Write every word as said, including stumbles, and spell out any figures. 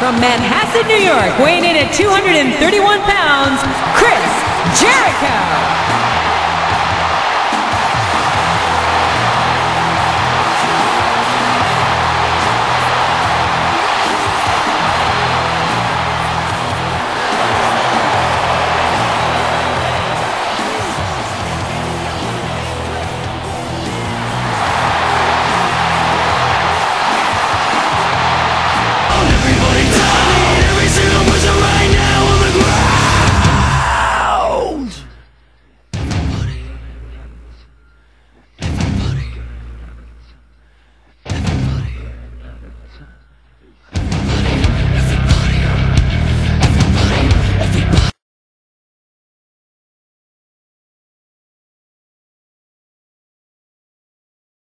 from Manhasset, New York, weighing in at two hundred thirty-one pounds, Chris Jericho.